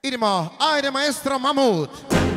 Idemo, ajde maestro Mamut.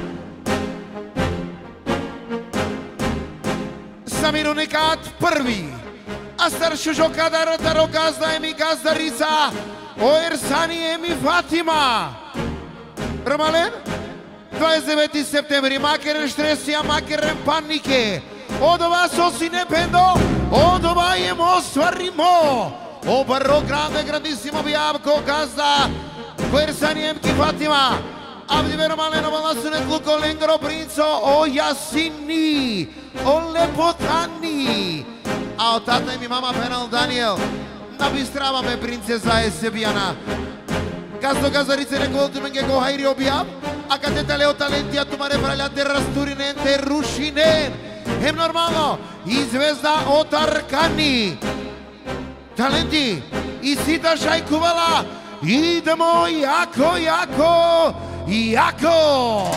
Samir Unicat prvi. A staršu žokada Rotaro gazda Emi gazdarica. O Ersani Emi Fatima. Rămalen? 29 septembrie, makeren štresija, makeren panike. Odova sosine pendo, odova jemo stvarimo. O barro grande, grandissimo biavko gazda. Ersani Emi Fatima. Abdi Rămaleno balasune tluko lengro princo, o Jasini, o Lepotani. A o tata mi mama penal Daniel. Nabistravame princeza Esebiana. Gazdo gazdarice recoltu menge go hairi objav. A cateta leo talenti a tumare vralja te rasturinen te rušinen. Hem normalno, i zvezda Otarkani. Talenti, i Sita Šajkovala. Idemo jako, jako, jako.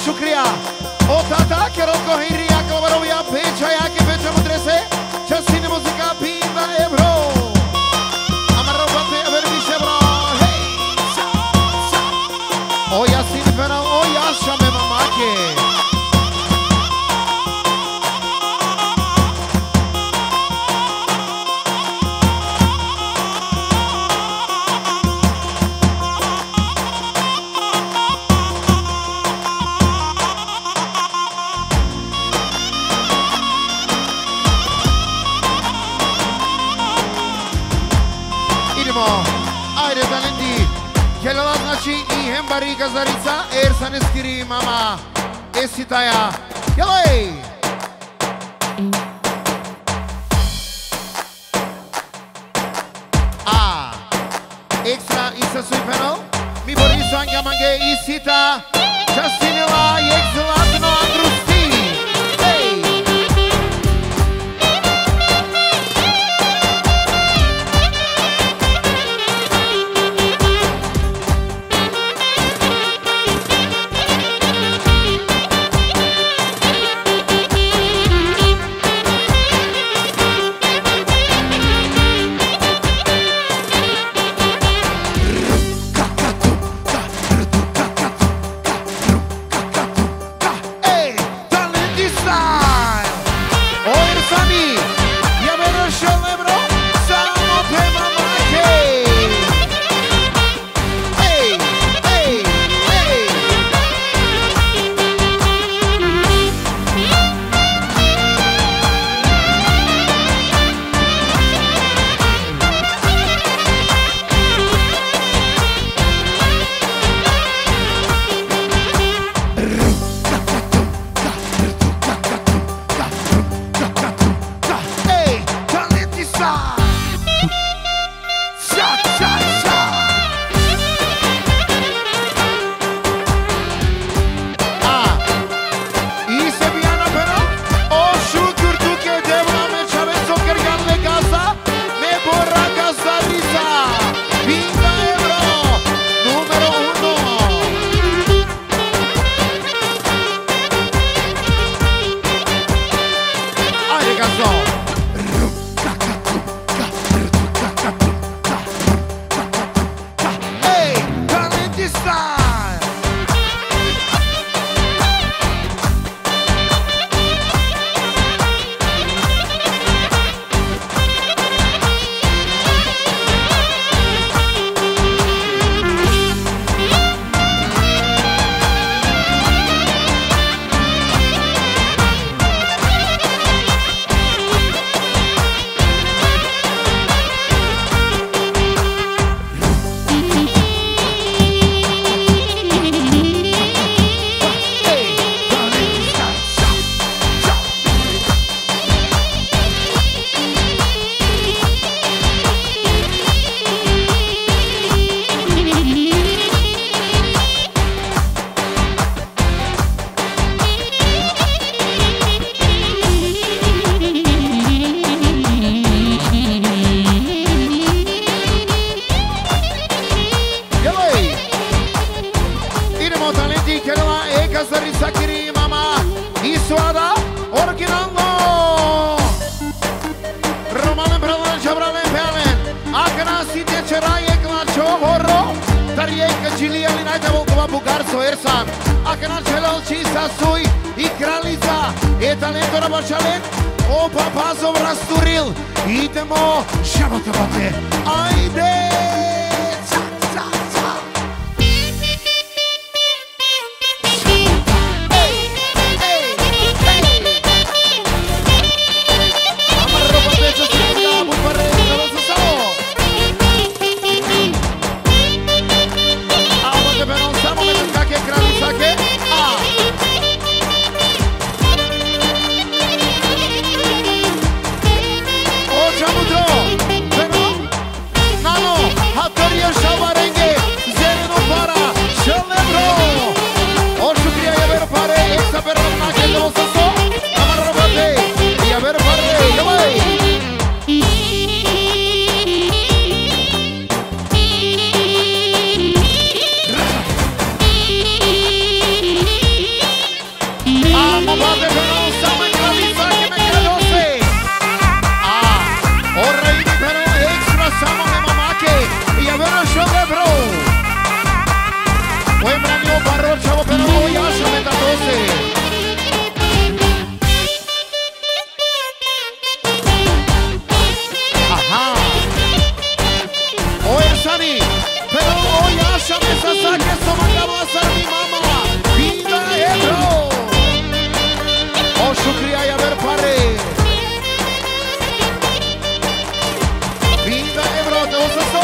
शुक्रिया O tata, quiero coger a Colombia, pecha ya que pecha mutrese, chasine música pinta ebro. Amarro pate a ver mi sebro. Hey, sa, sa. Oya sin pena, oya shame mamá que. Ajde talenti, Jelala znači I Hembari Gazarica, Ersan Eskiri mama Esitaja, jelej! A, ekstra Isa Sujpeno, mi Boriso Angamange Isita, Častinila Jek Zlatno Andrusti, hej! Nano Samo bate però, samo in gravizza che me credose. Ora i però extra samo me mamake. I avere shoga bro. Oi branio barro chavo però oi asha me tatose. Sani, pero hoy Asha me sasa que esto mandaba a ser mi mamá. Vida Ebro. Oh, shukriya ya ver pare. Vida Ebro, ¿te gusta esto?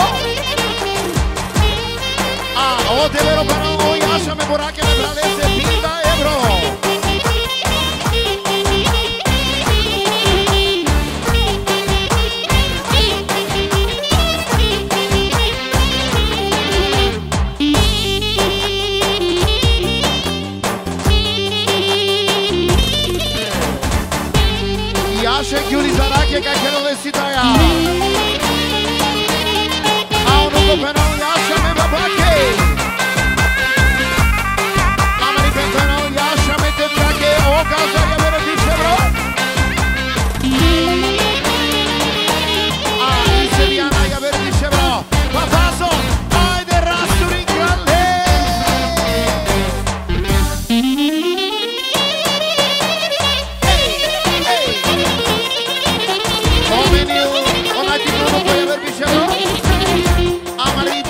Oh, te vero, pero hoy Asha me por aquí me agradece. Vida Ebro. Acha que utilizará que aquilo decida ya. Aún no cooperó y acha me va para qué. Americano y acha me te traque o casa ya ver dice bro. Y se viene ya ver dice bro. Papazo, ay de rastro grande. No puede haber bicho, ¿no? Amarillo.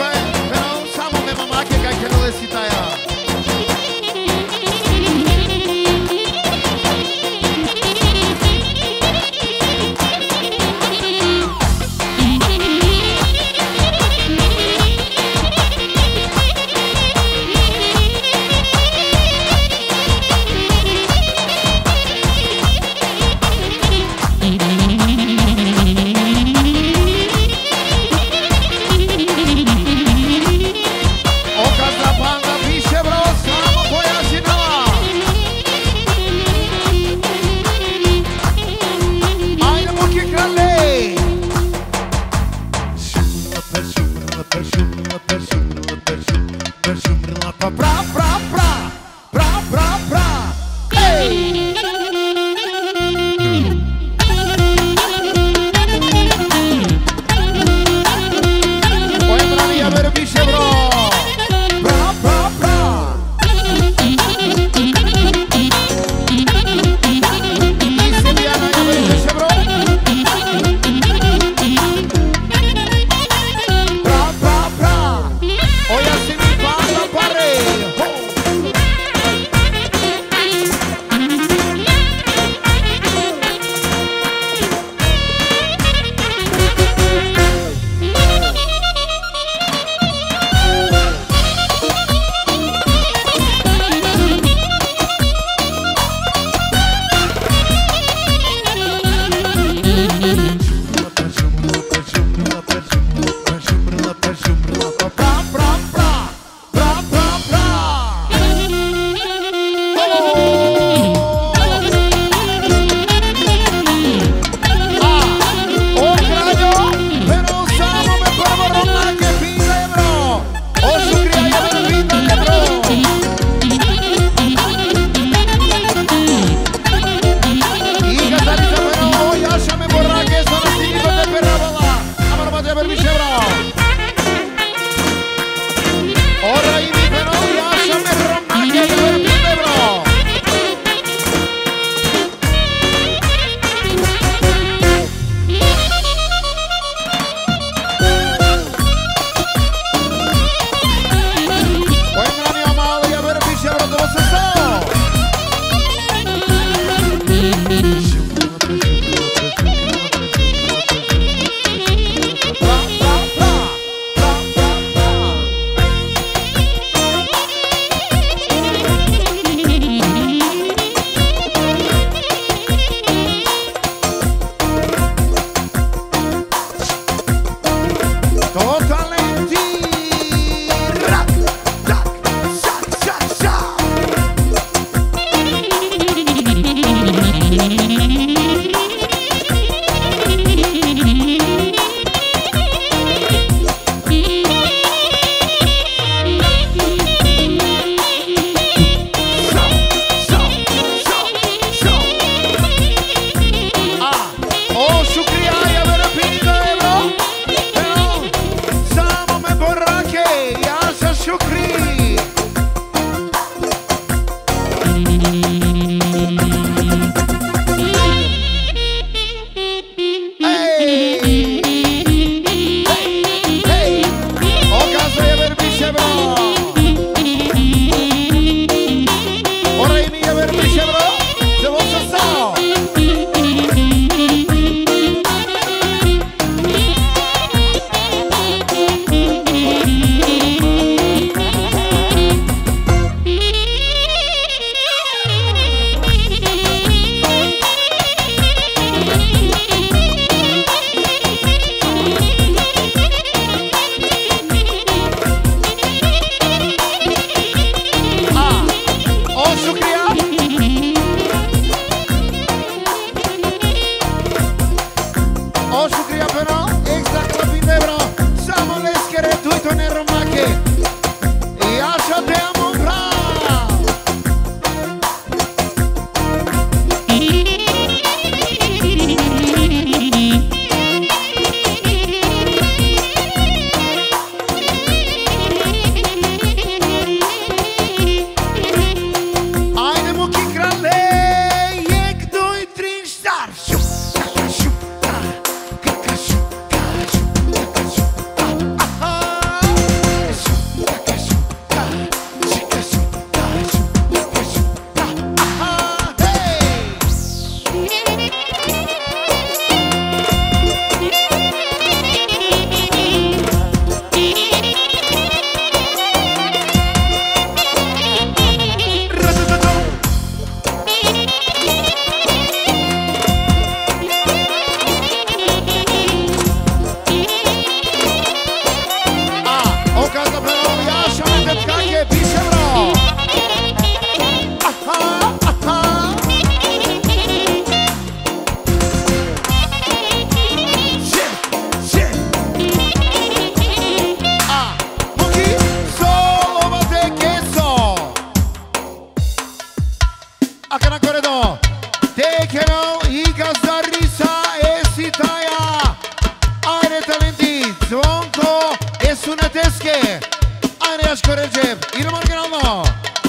Acá na corredor. Tekeno i Gazdarica Esitaja. Ajde talenti, Zvonko e Suneteske. Ajde Jaško Ređev, idemo originalno.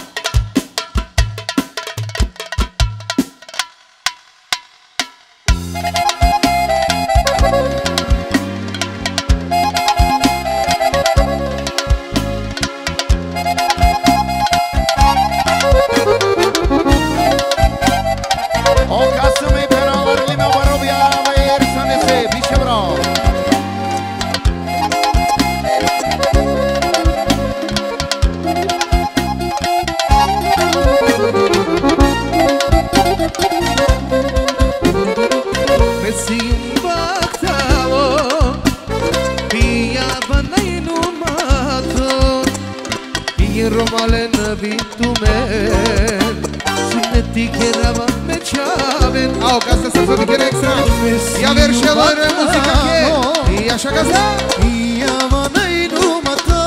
Romalen vitumen Suneti kerava me čaven Ao, ca asta să fie chiar extra Ia verșelor muzica che E așa ca asta Ia vanai numata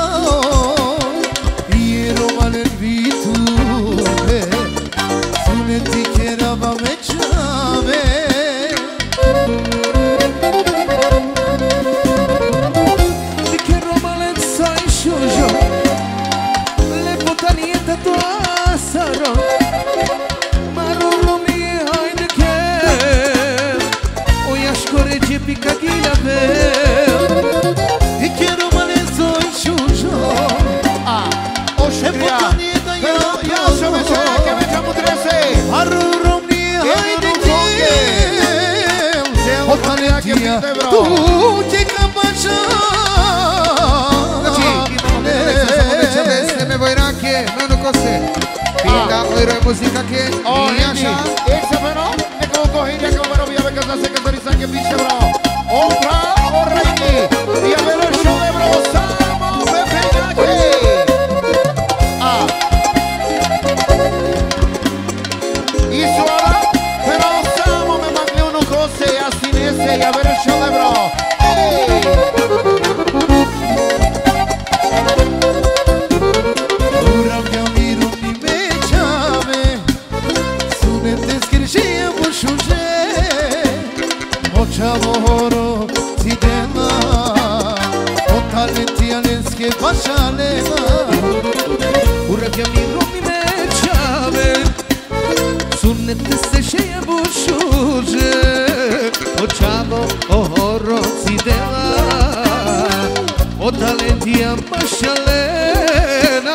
E romalen vitumen Suneti kerava me čaven Dike romalen sai šužo Tanieta tua sarò Marolo mi haide che O jaškoređe pika gila vel I kjero male zoj šužo O šepja, ja sam veća, ke veća mudrese. Marolo mi haide che O tanieta tu te kapača Pinga, oi muzica che e așa. Ești feno? Ne că o cohiria că mă robia pe casa se că dorița că bișe bro. Otra o reini. Ia velo show de bro samo pe pena che. Isso ora però samo me manca uno cose astinese ia velo show de bro. Čavoro ti dela O talenti alenske pašalema Urabja mi romi me čave Sunete se šeje bušuže O čavo o horo ti dela O talenti am pašalena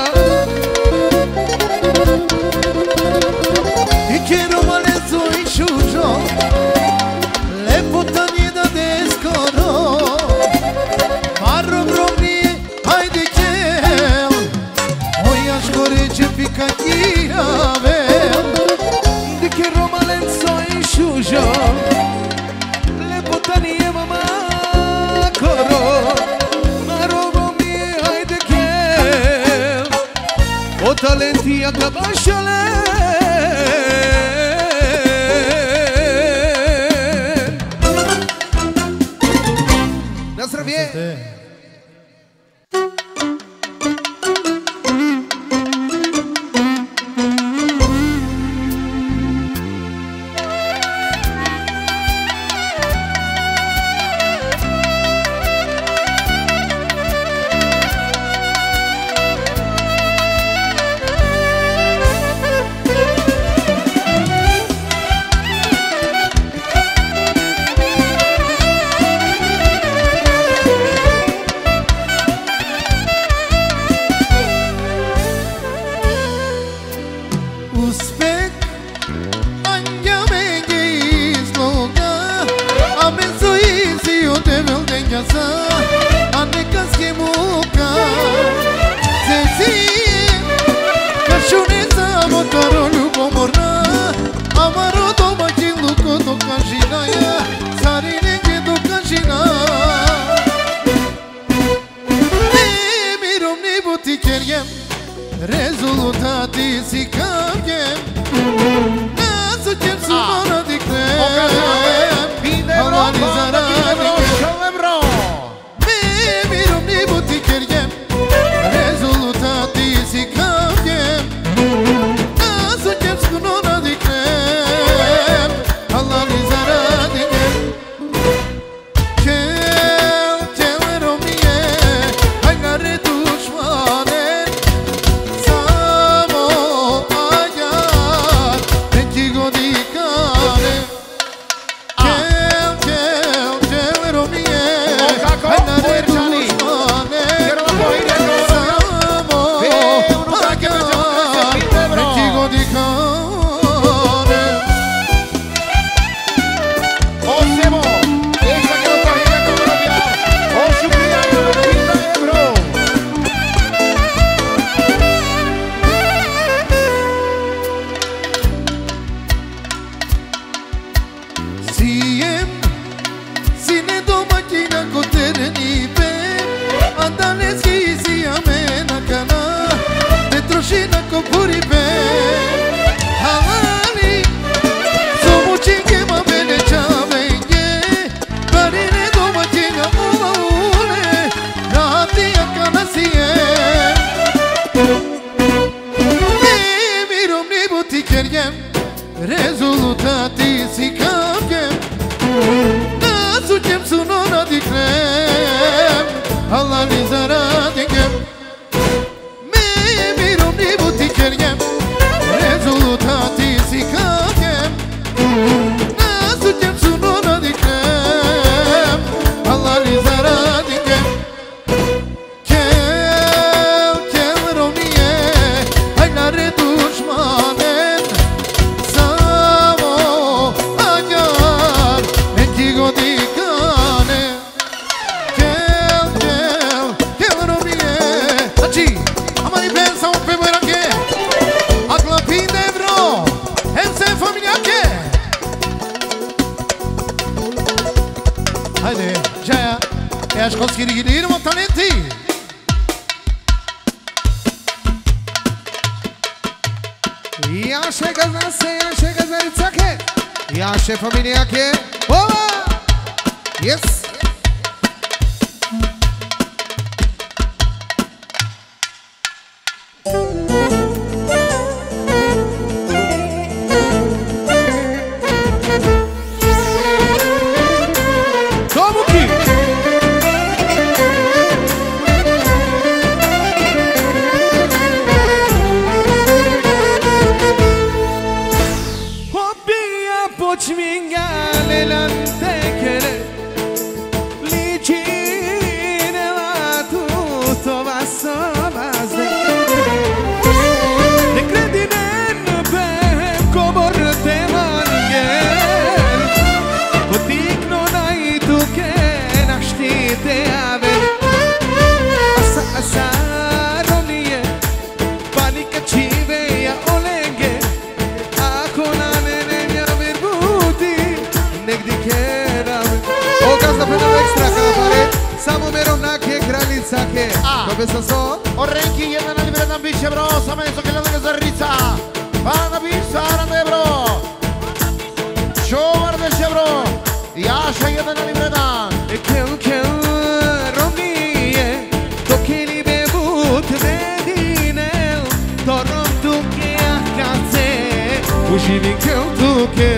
I kjero malezo i šužo Lepota nije da deskoro Maro bromni, hajde kel O jaško ređe pika kiravel Dike romalen soj šužo Lepota nije mama koro Maro bromni, hajde kel O talenti jaka bašale Rezultati si kapjem Nasu ćem su mora diknem Pide bro, pide bro, šale bro. ti kërjem rezultati si kam kem Nasu kem sunona di krem Allah li zara di kem Me mirom ni bu ti kërjem rezultati si kam kem Nasu kem sunona di krem Allah li zara di kem Haydi, Jaya, eğer koskiri gidiyorum o talenti. Ja še gazda se, ja še gazdarica ke, ja še familija ke, ova, yes. O ręki, jeden na libret nam bicie, bro, same jest okielonego zarrica. Pana bicia, rande, bro. Czołarde się, bro. Jasza, jeden na libretan. Kel, romije, to keli bebut redinel, to rom tuke akace, uživi kel tuke.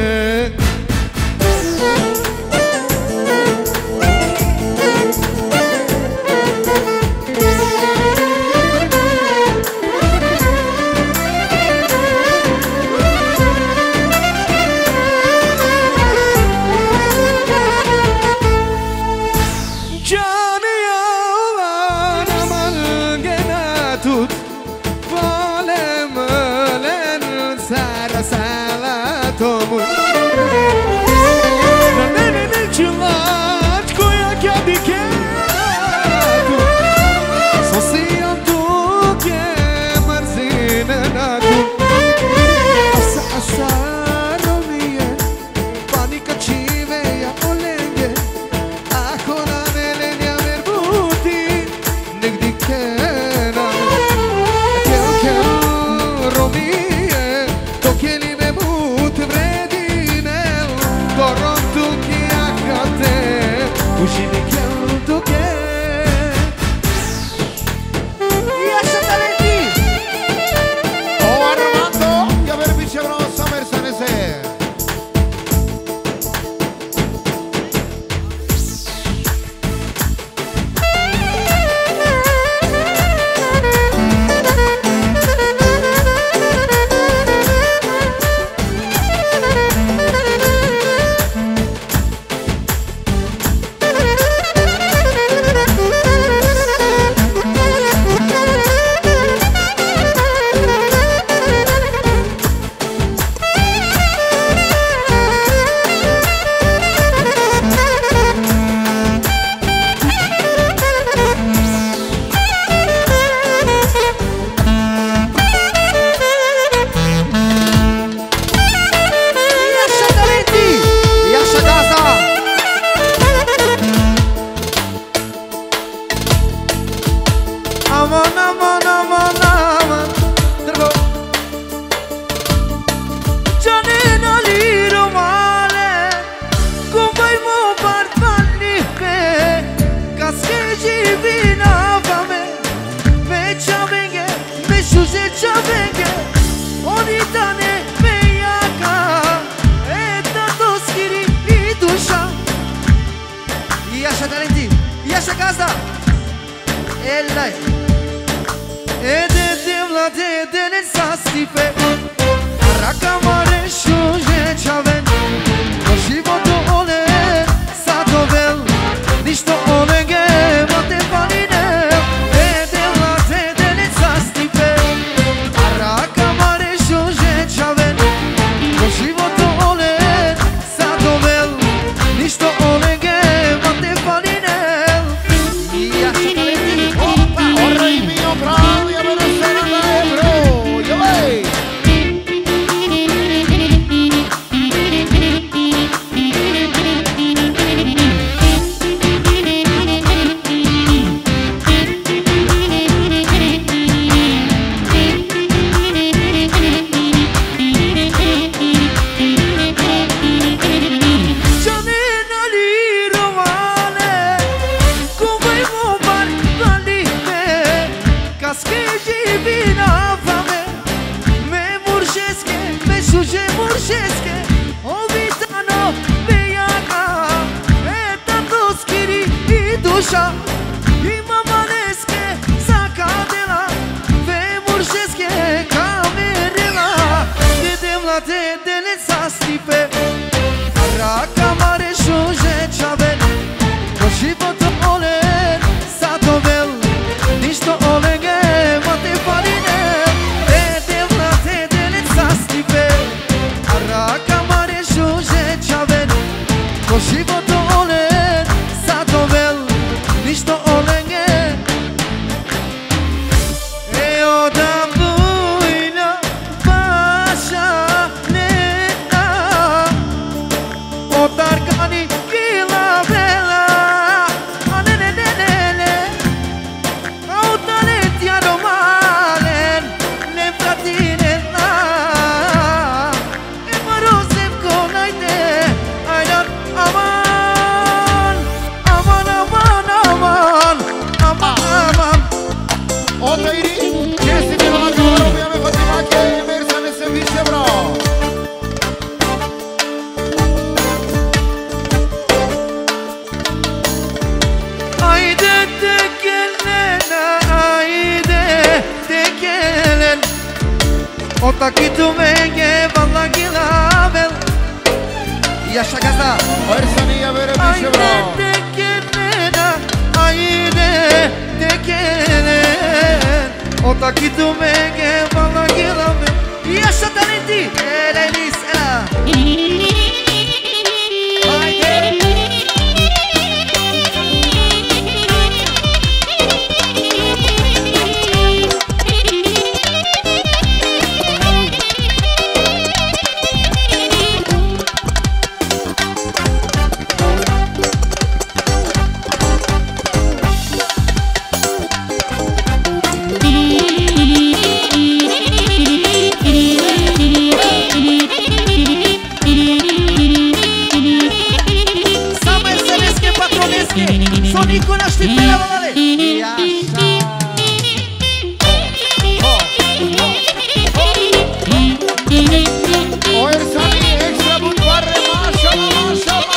dai. Edem la dedele sa stipe Raka mare shuje chaven Životu ole sa dovel Ništo olege mate paline Edem la dedele sa stipe Raka mare shuje chaven Životu ole sa dovel Ništo olege mate paline Ja što talenti Opa, ora il mio bravo, io me lo sono da Ebro, io vai! Otaki tu menge valla gilavel Yaşa gazda Orsaniya böyle bir şey bro Ayde tekelena Ayde tekelen Otaki tu menge valla gilavel Yaşa talenti Elenis ela Ayde Sonico na știpea, vale! Orsani extra bun barre, mașallah, mașallah!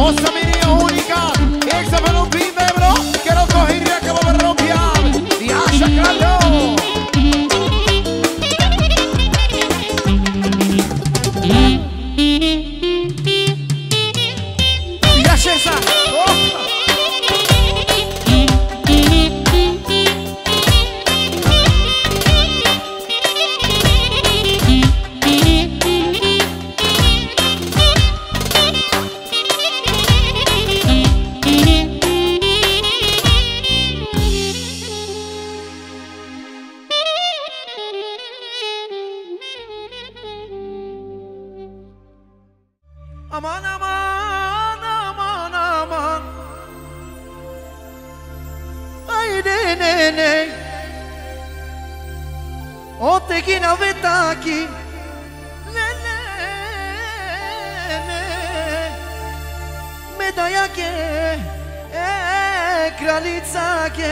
Ossaminia unica, exa pe un pin de bro, que no cogiría que lo rompiar. Y asha cralo. Y asha esa. Aman aman aman aman. Ay ne ne ne. O te kina vetaki. Ne ne ne. Medaya ke, kraljica ke.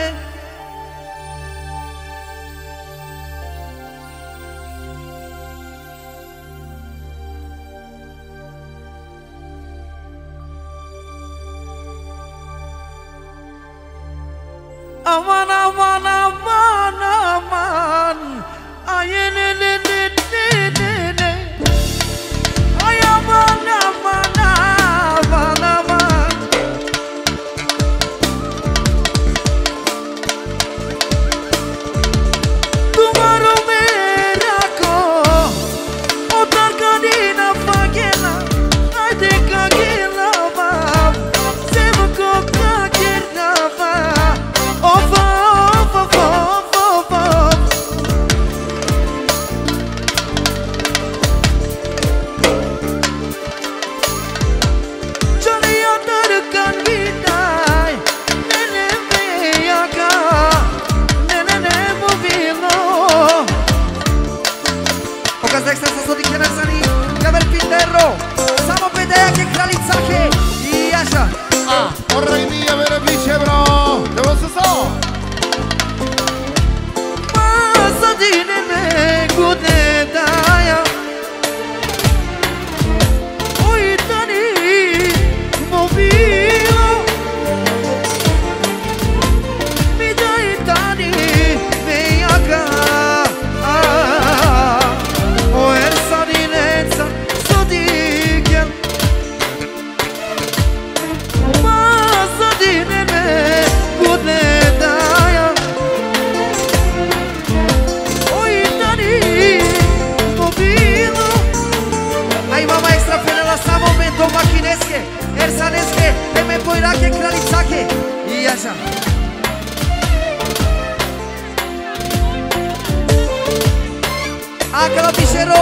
Aman aman aman aman. Ay ne ne ne ne ne ne. Ay aman aman aman aman. Tumaro merako. O tarkanina fagela. Ay de kagela bab. Sebo kokagela bab. Of, of, of, of, of, of. Johnny under can be die. Nene veaka, nene movilo. Pokaz ekstra sa sodi kierazani, Gavel Pinderro. Samo pedea che kraljica i așa. Orrei mia vere bice bro. Devo să stau. Masa dinene gude daia. Uitani movilo. Mi dai tani veiaca. O ersa dinenza sodichel. Masa dinene gude daia. Ai mama extra până la sa momento machinesche, ersanesche, e me poirache kraljicache. I așa. Acolo bișero.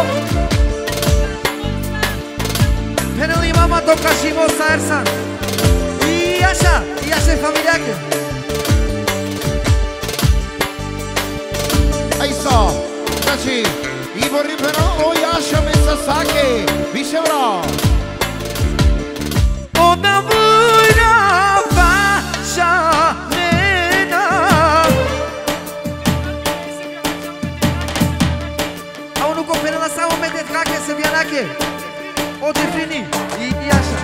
Până lui mama toca și mosa ersan. I așa, familiache. Ai so, znači, Ivor Ribero, o Jaša Mesasake, biše bro. Ona vura vaša nena. A unul cu până la sa moment de trache să vianache. O defini, i așa.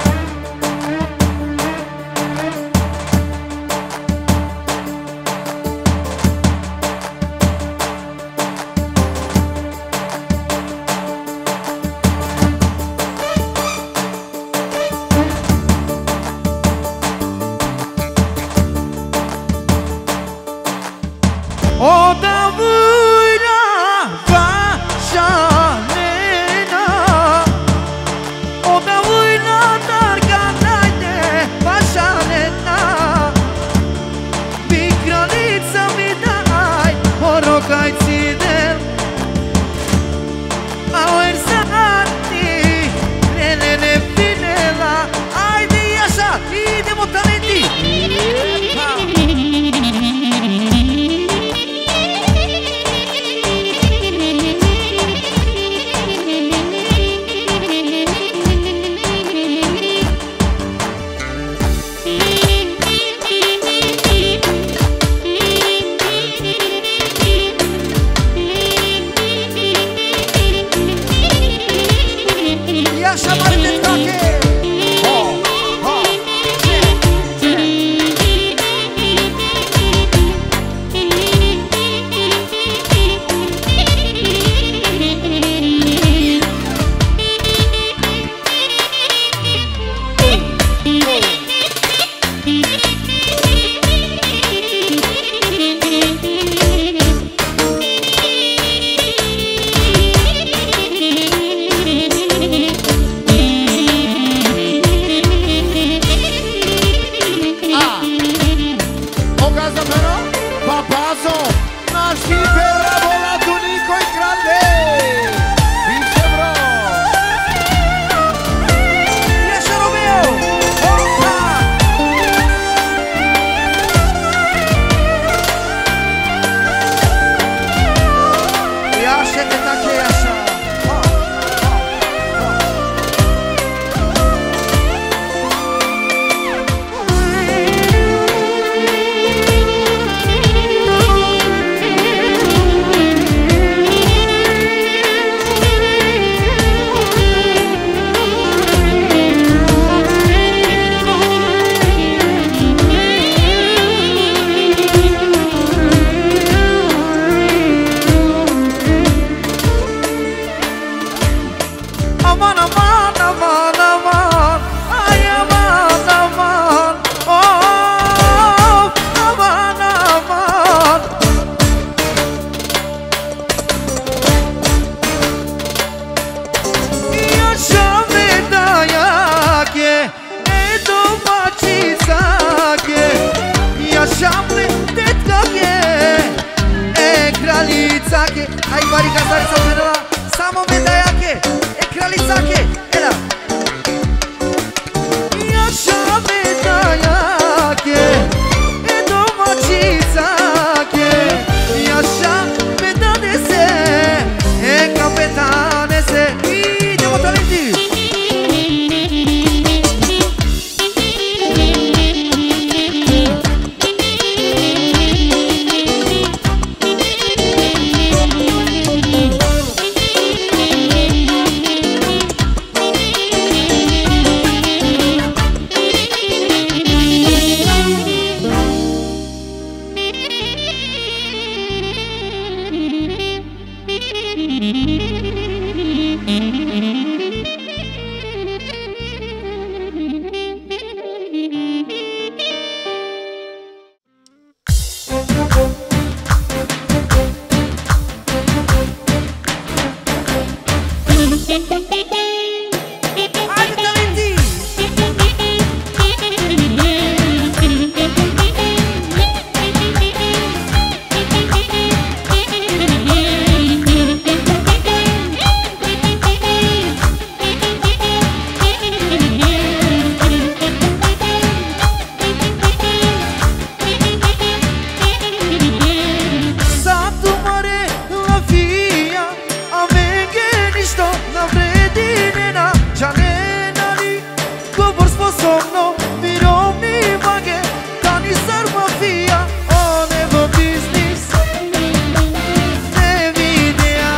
sposobno mirovni vage, tani sar mafia, on evo biznis, ne videa,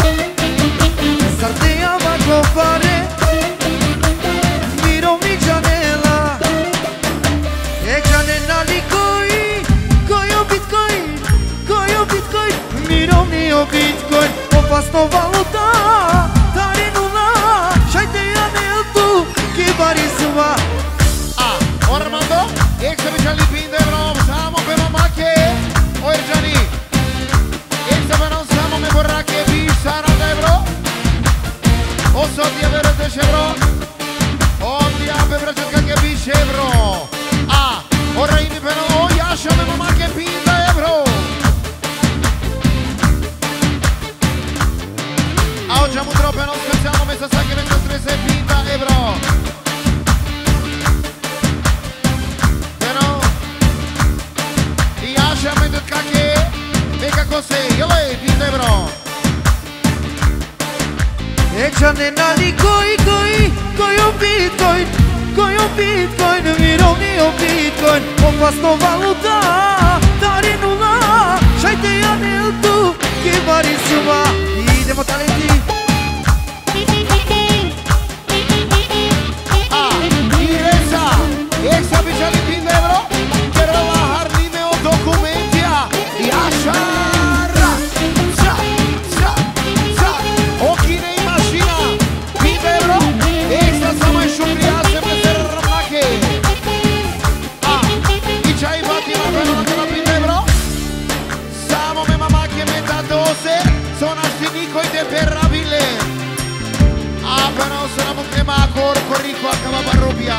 sardeja vako pare, mirovni džanela, džanela li kojo bitcoin, mirovni o bitcoin, opasno valuta, tari nula, šajte janel tu, kibarizma. Ormando, ek se bichali pinde bro, samo pe mamake, o Erjani, ek se benon samo me borrake bish saranda bro, o sotia vere deše bro, o dia pe vračetka ke biše bro, o reini peno, o jaša me mamake pinde bro, a o džamu dropeno specijalno me sa sake već strese pinde bro. Džanela kojo bitcoin, mirovni o bitcoin, opasno valuta, tari nula, šajte janel tu, kibarizma. Idemo talenti. Iresa, ek se bichali pinde bro, kero la harlime o dokumentija, jašara, okine i mašina, pinde bro, ek se samo šukrija se me ser ramake, i čaj Fatima pero na kala pinde bro, samo me mamake me tatose, sonašti nikoj te perabile. Però sono un crema corco ricco a cavabarrubia.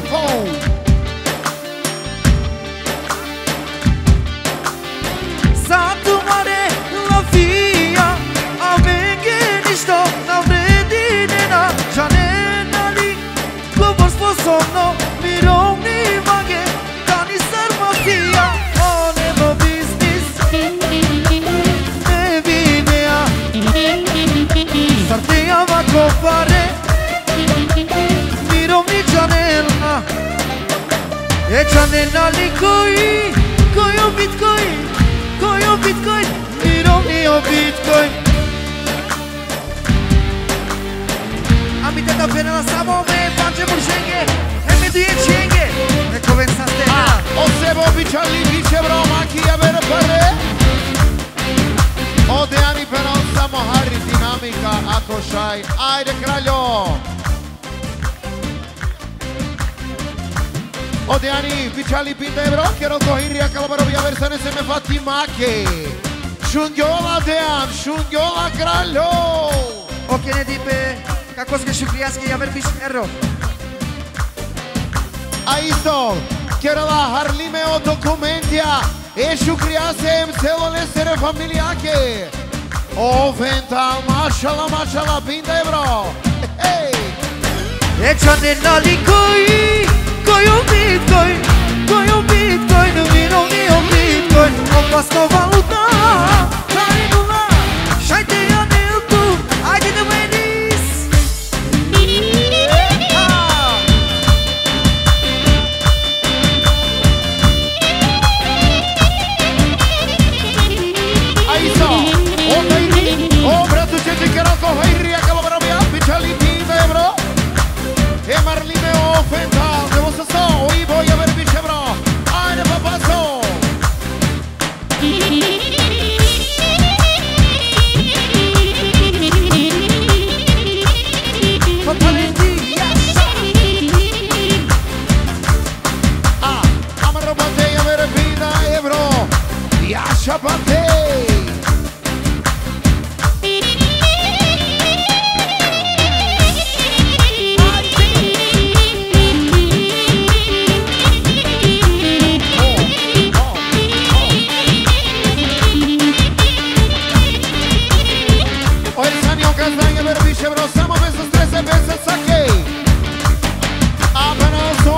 Zato mare la via, a venge ništo na vredinena, džanela li kovo sposobno mirovni vage, tani sar mafia, on evo biznis, ne videa, sardeja vako pare, mirovni džanela, džanela li kojo bitcoin, mirovni o bitcoin. A mi teta penela samo me panče buršenge, me duje čenge, neko ven sa stena. O sebo bičali biće bro makija vere pare. Ode ani peron samo hari dinamika ako šaj. Ajde kraljo. Ode ani bičali pinde bro, kero kohirja kalabarovija versane se me Fatimake. Šungjola Dejan, šungjola kraljo. Ok, ne dipe, kako ske šukrijaske javer biš erro. A isto, kero la harlime o dokumentija, e šukrijasem celo nesere familijake. O vental, mašala, pinde bro. Hej! Džanela li kojo bitcoin, mirovni o bitcoin, opasno valuta, tari nula, šajte janel tu, ajde da venis. A isto, o bratu čeči kerako hajrija kalabarovija, bičali pinde bro. E marline o vental, devo se so, o ibo javer biće bro. Ajde papaso. Amaro pate javer pida ebro. Jaša pate.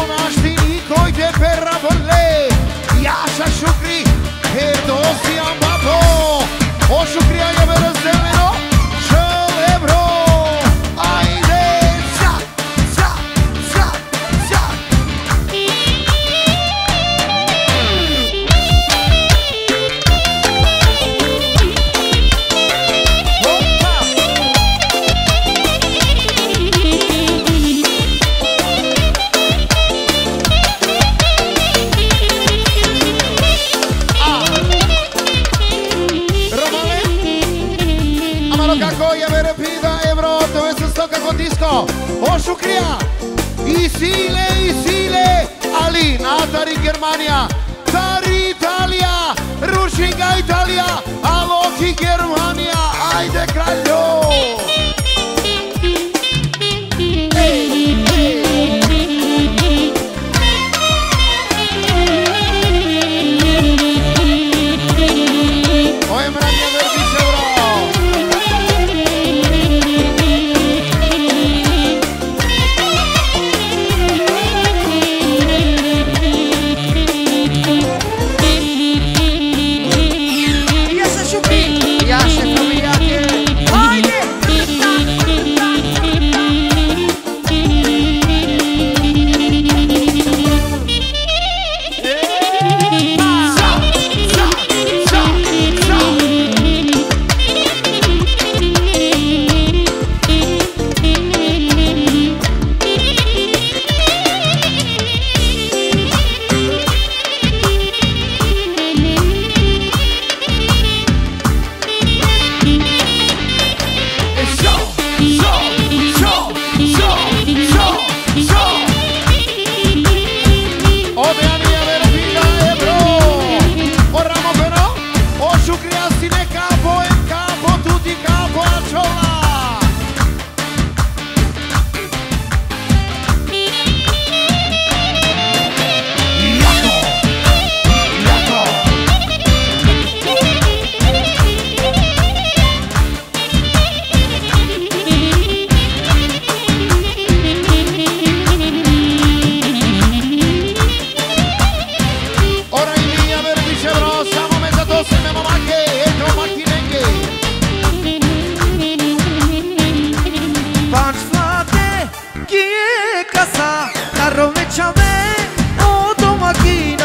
Shukri, Herdosi Amba disco. O Shukria. Isile, Ali, Natari Germania. Tari Italia, Rușiga Italia, Alochi Germania, haide Cralio! Casa, la romeccia me, o tu macchina.